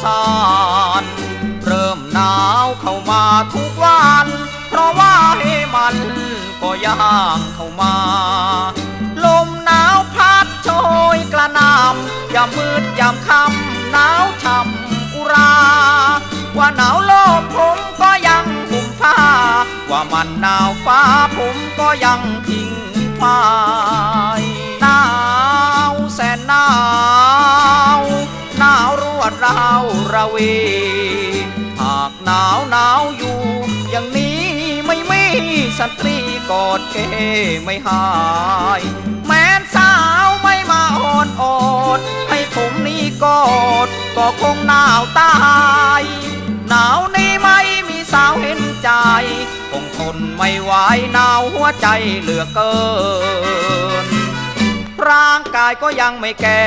สานเริ่มหนาวเข้ามาทุกวันเพราะว่าให้มันก็ย่างเข้ามาลมหนาวพัดโชยกระหน่ำยามมืดยามค่ำหนาวช่ำอุราว่าหนาวโลกผมก็ยังห่มผ้าว่ามันหนาวฟ้าผมก็ยังทิ้งฝ้ายหนาวแสนหนาวหนาวรวดราวระเวหากหนาวอยู่อย่างนี้ไม่มีสตรีกอดเกไม่หายแม้นสาวไม่มาอ่อนอดให้ผมนี่กอดก็คงหนาวตายหนาวนี้ไม่มีสาวเห็นใจคงทนไม่ไหวหนาวหัวใจเหลือเกินร่างกายก็ยังไม่แก่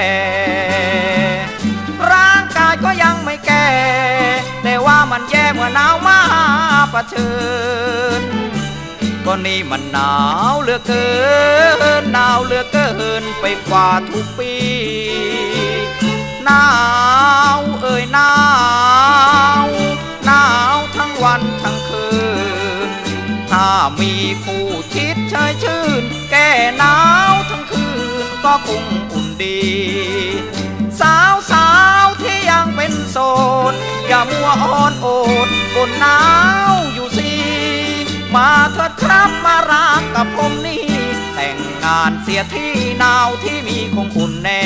ร่างกายก็ยังไม่แก่แต่ว่ามันแย่เมื่อหนาวมาประชิญก็นี่มันหนาวเหลือเกินหนาวเหลือเกินไปกว่าทุกปีหนาวเอ่ยหนาวหนาวทั้งวันทั้งคืนถ้ามีคู่ชิดเชยชื่นแก้หนาวทั้งคืนก็คงอุ่นดีสาวที่ยังเป็นโสดอย่ามัวอ่อนโอดกนหนาวอยู่สิมาเถิดครับมารักกับผมนี่แต่งงานเสียที่หนาวที่มีคงอุ่นแน่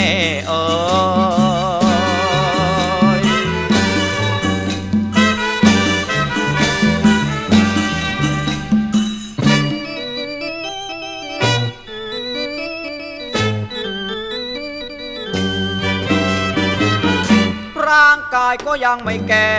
ร่างกายก็ยังไม่แก่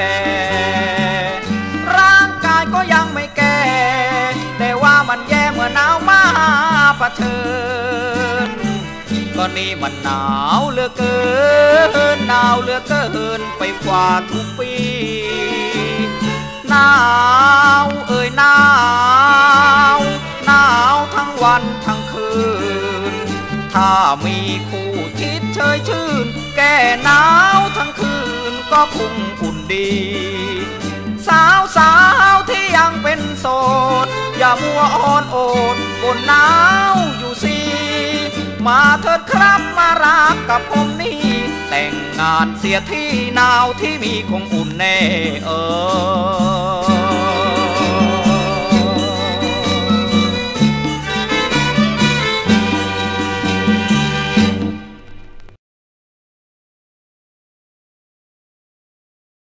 ร่างกายก็ยังไม่แก่แต่ว่ามันแย่เมื่อหนาวมาประชิญก็นี่มันหนาวเหลือเกินหนาวเหลือเกินไปกว่าทุกปีหนาวเอ่ยหนาวหนาวทั้งวันทั้งคืนถ้ามีคู่ชิดเชยชื่นแก้หนาวทั้งคืนก็คงอุ่นดีสาวที่ยังเป็นโสดอย่ามัวอ่อนโอดกนหนาวอยู่สิมาเถิดครับมารักกับผมนี่แต่งงานเสียที่หนาวที่มีคงอุ่นแน่